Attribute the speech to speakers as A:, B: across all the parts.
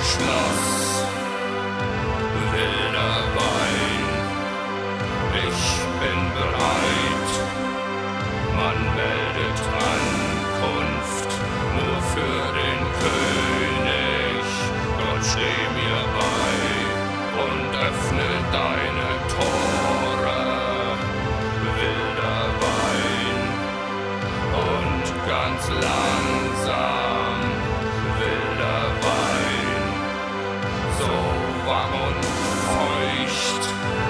A: Schloss. Wilder Wein, ich bin bereit. Man meldet Ankunft nur für den König. Gott steh mir bei und öffne deine Tore. Wilder Wein und ganz langsam. Wilder Wein, so warm und feucht.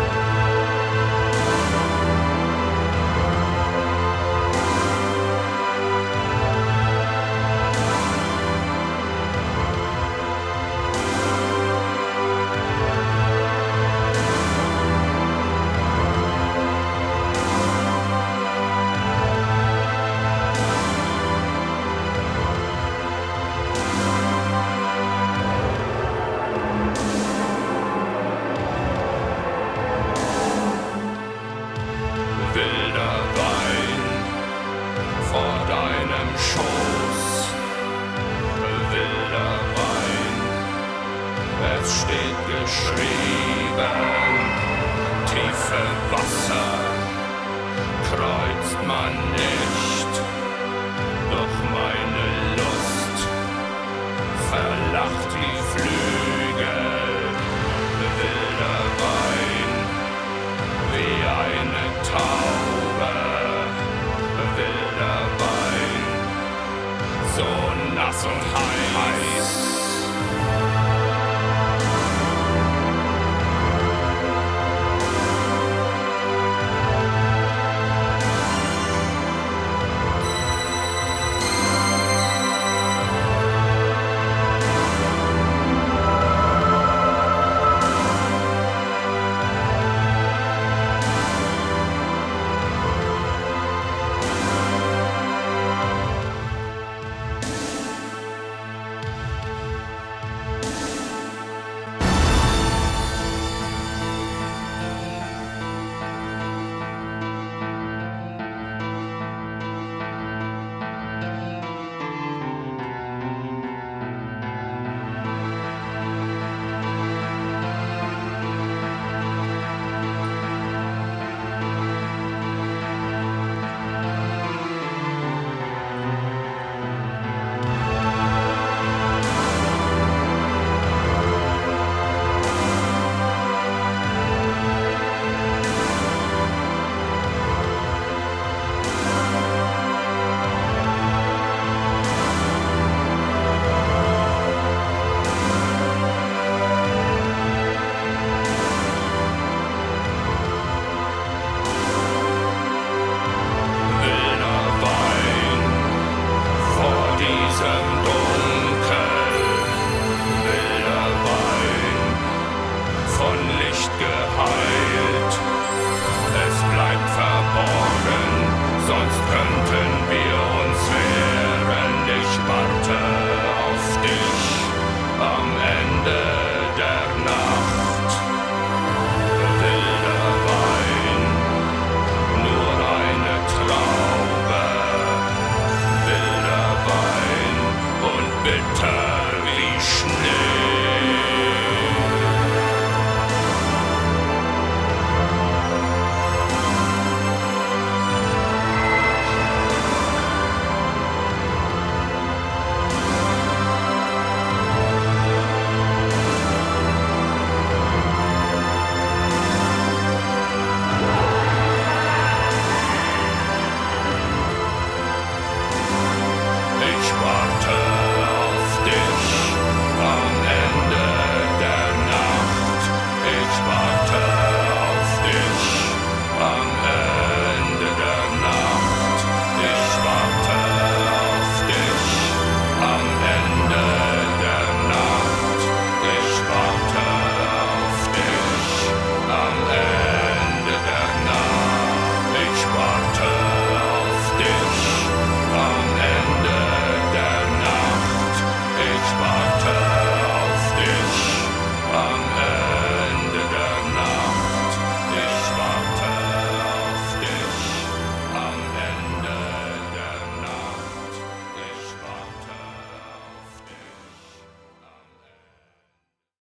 A: Wilder Wein vor deinem Schoß. Wilder Wein, es steht geschrieben, tiefe Wasser kreuzt man nicht, doch meine Lust verlacht die Flügel. Wilder Wein, wie eine Taube. Wilder Wein, so nass und heiß.